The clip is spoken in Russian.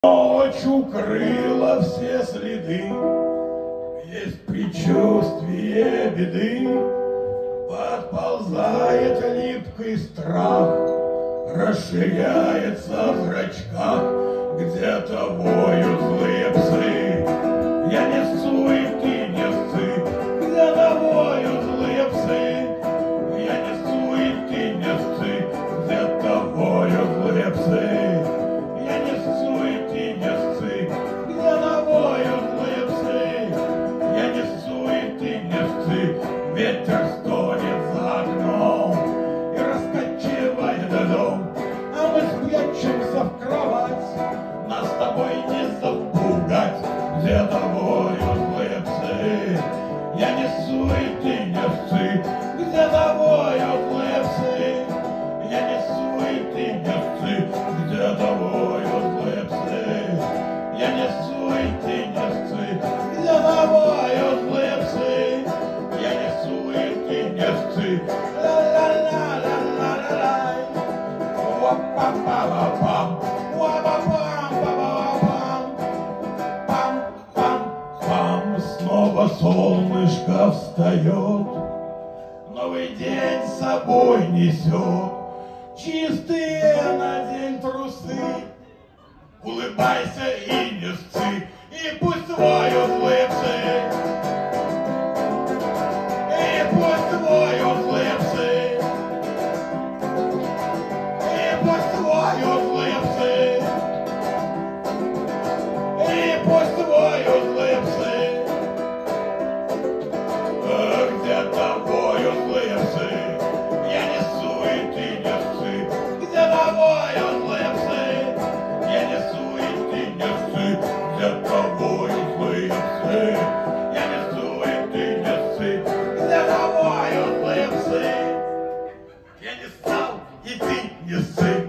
Ночь укрыла все следы, есть предчувствие беды, подползает липкий страх, расширяется в зрачках, где-то воют злые псы. Я не сцу, и ты не сцы, где-то воют злые псы. Я не сцу, и ты не сцы, где-то воют злые псы. Я не сцу, и ты не сцы, где-то воют злые псы. Я не сцу, и ты не сцы, ветер стонет за окном и раскачивает дом, а мы спрячемся в кровать, нас с тобой не запугать, где-то воют злые псы. Я не сцу, и ты не сцы, где-то воют злые псы. Я не сцу, и ты не сцы, где-то воют злые псы. Я не сцу, и ты не сцы, где-то воют злые псы. Я не сцу, и ты не сцы. Ла-ла-ла-ла-ла-ла-ла. Уа-па-па-ла-пам. Уа-па-пам-па-па-пам. Пам-пам-пам. Снова солнышко встает, новый день с собой несет. Чистые надень трусы, улыбайся и не сцы, и пусть воют злые псы. И пусть воют злые псы. И пусть воют злые псы. И пусть воют злые псы. Где-то воют злые псы. Я не сцу, и ты не сцы, где-то воют злые псы. Я не сцу, и ты не сцы, где-то воют злые псы. Я не сцу, и ты не сцы, где-то воют злые псы. Я не стал, и ты не сцы.